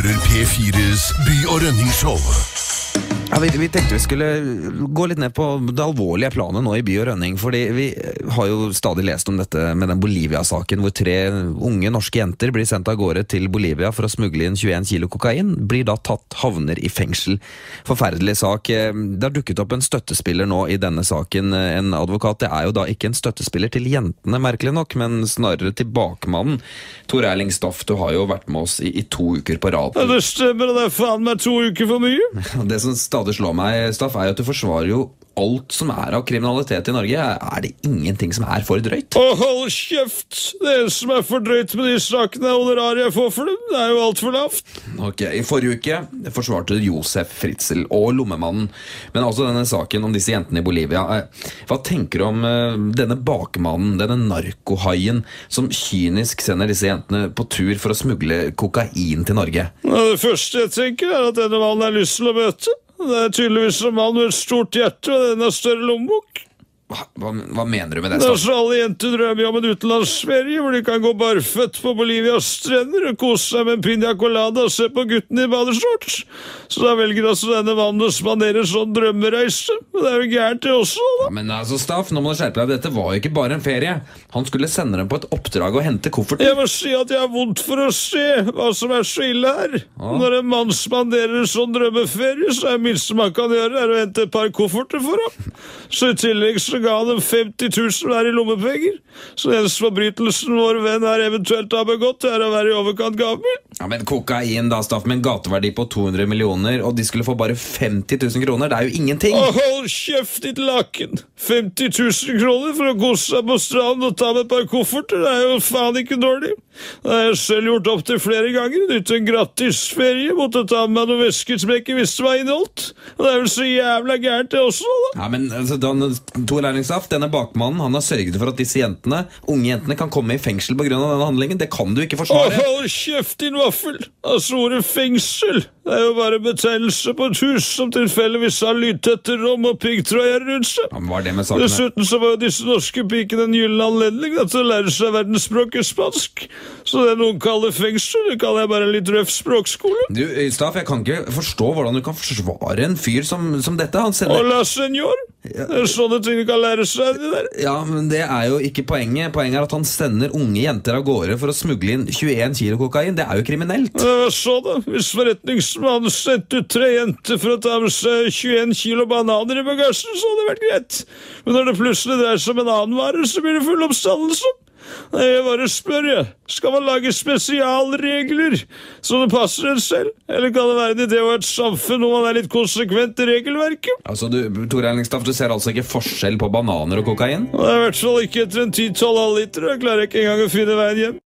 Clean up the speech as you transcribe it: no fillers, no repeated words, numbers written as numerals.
hører P4s By- og Rønning-show. Ja, vi tenkte vi skulle gå litt ned på det alvorlige planet nå i By- og Rønning, fordi vi har jo stadig lest om dette med den Bolivia-saken, hvor 3 unge norske jenter blir sendt av gårde til Bolivia for å smugle inn 21 kilo kokain, blir da tatt, havner i fengsel. Forferdelig sak. Det har dukket opp en støttespiller nå i denne saken, en advokat. Det er jo da ikke en støttespiller til jentene, merkelig nok, men snarere til bakmannen. Tor Erling Staff, du har jo vært med oss i 2 uker på rad. Ja, det stemmer, og det er faen meg 2 uker for mye. Det som stadig slår meg, Staff, er jo at du forsvarer jo alt som er av kriminalitet i Norge. Er det ingenting som er for drøyt? Å, hold kjeft! Det som er for drøyt med de sakene er honoraret jeg får for dem. Det er jo alt for lavt. Ok, i forrige uke forsvarte du Josef Fritzl og lommemannen, men altså denne saken om disse jentene i Bolivia. Hva tenker du om denne bakmannen, denne narkohaien, som kynisk sender disse jentene på tur for å smugle kokain til Norge? Ja, det første jeg tenker er at denne mannen har lyst til å møte. Det er tydeligvis en mann med et stort hjerte og en større lommebok. Hva mener du med det, Det er Staff? så alle jenter drømmer om en utenlandsferie hvor de kan gå barføtt på Bolivias strender og kose seg med en piña colada og se på guttene i badeshorts. Så da velger altså denne mannen å spandere sånn drømmereise. Men det er jo gærent det også, da. Ja, men altså, Staff, nå må du skjerpe deg. Dette var jo ikke bare en ferie. Han skulle sende dem på et oppdrag og hente kofferten. Jeg må si at jeg har vondt for å se hva som er så ille her. Når en mann spanderer en sånn drømmeferie, så er det minste man kan gjøre er å hente et par kofferter for ham. Så i tillegg så ga han dem 50 000 hver i lommepenger. Så den forbrytelsen vår venn her eventuelt har begått, er å være i overkant gammel. Ja, men kokain da, Staff, med en gateverdi på 200 millioner, og de skulle få bare 50 000 kroner. Det er jo ingenting. Å, hold kjeft, ditt laken. 50 000 kroner for å kose seg på stranden og ta med et par kofferter, det er jo faen ikke dårlig. Det har jeg selv gjort opp til flere ganger. Uten en gratis ferie måtte ta med meg noen vesker som jeg ikke visste hva inneholdt. Og det er vel så jævla gærent det også, da. Ja, men altså, Tor Erling Staff, denne bakmannen, han har sørget for at disse jentene, unge jentene, kan komme i fengsel på grunn av denne handlingen. Det kan du ikke Å, forsvare. hold kjeft, din vaffel! Altså, ordet fengsel, det er jo bare betegnelse på et hus som tilfeldigvis har lydtette rom og piggtråder rundt seg. Ja, men hva er det med saken? Dessuten så var jo disse norske pikene en gyllen anledning til å lære seg verdensspråket spansk. Så det noen kaller fengsel, det kaller jeg bare en litt røff språkskole. Du, Staff, jeg kan ikke forstå hvordan du kan forsvare en fyr som dette. Han sender... Hola, senor! Det er sånne ting du kan lære seg, det der. Ja, men det er jo ikke poenget. Poenget er at han sender unge jenter av gårde for å smugle inn 21 kilo kokain. Det er jo kriminelt. Hva så da? Hvis forretningsmannen sendte ut 3 jenter for å ta med seg 21 kilo bananer i bagasjen, så hadde det vært greit. Men når det plutselig dreier seg om en annen vare, så blir det full oppstandelse. Nei, jeg bare spør, jeg. Skal man lage spesialregler så det passer en selv? Eller kan det være en idé å ha et samfunn hvor man er litt konsekvent i regelverket? Altså, Tor Erling Staff, du ser altså ikke forskjell på bananer og kokain? Det er i hvert fall ikke etter en 10-12 halvliter. Da klarer jeg ikke engang å finne veien hjem.